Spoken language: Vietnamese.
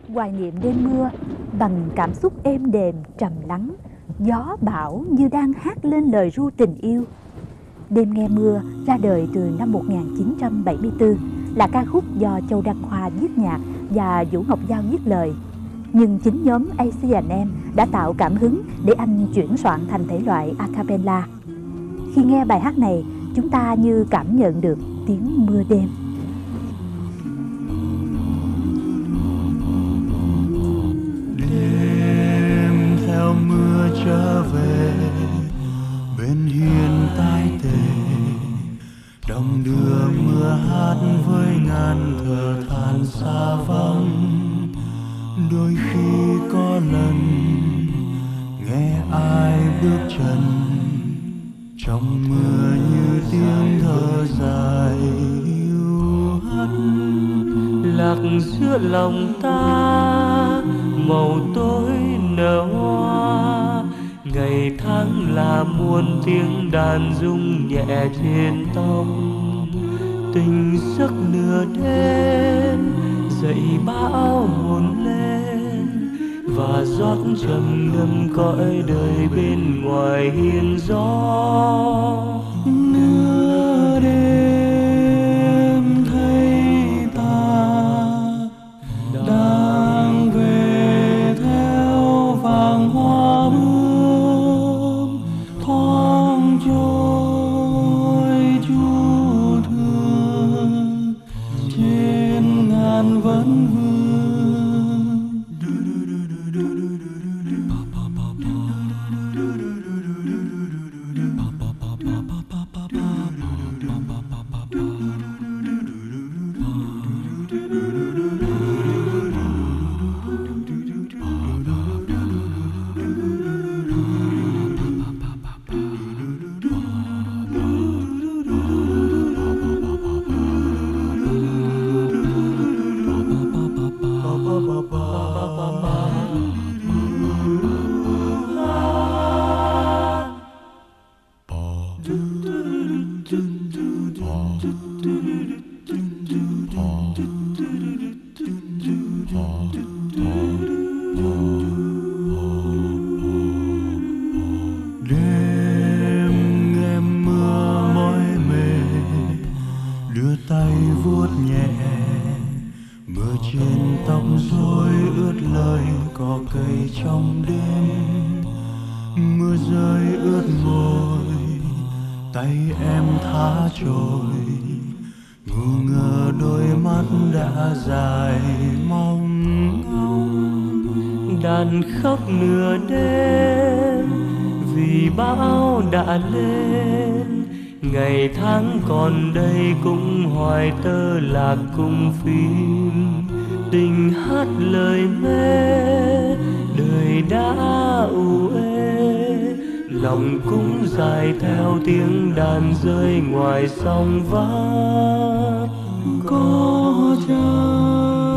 hoài niệm đêm mưa bằng cảm xúc êm đềm trầm lắng, gió bão như đang hát lên lời ru tình yêu. Đêm nghe mưa ra đời từ năm 1974, là ca khúc do Châu Đăng Khoa viết nhạc và Vũ Ngọc Giao viết lời. Nhưng chính nhóm ACM đã tạo cảm hứng để anh chuyển soạn thành thể loại a cappella. Khi nghe bài hát này, chúng ta như cảm nhận được tiếng mưa đêm. Đêm theo mưa trở về, bên hiên tai tề, đồng đưa mưa hát với ngàn thở than xa vắng. Đôi khi có lần nghe ai bước chân trong mưa như tiếng thở dài hiu hắt. Lạc giữa lòng ta màu tối nở hoa, ngày tháng là muôn tiếng đàn rung nhẹ trên tóc. Tình giấc nửa đêm dậy bão hồn lên, và rót trầm ngâm cõi đời bên ngoài hiên gió. Nửa đêm thấy ta đang về theo vàng hoa bướm, thoáng trôi chu thương trên ngàn vấn vương. Đêm nghe mưa mỏi mệt, đưa tay vuốt nhẹ mưa trên tóc rối ướt lời cỏ cây trong đêm. Mưa rơi ướt môi, tay em thả trôi, ngu ngơ đôi mắt đã dài mong ngóng. Đàn khóc nửa đêm vì bão đã lên, ngày tháng còn đây cũng hoài tơ lạc cùng phim. Tình hát lời mê, đời đã u ê, lòng cũng dài theo tiếng đàn rơi ngoài sông vắt. Có trời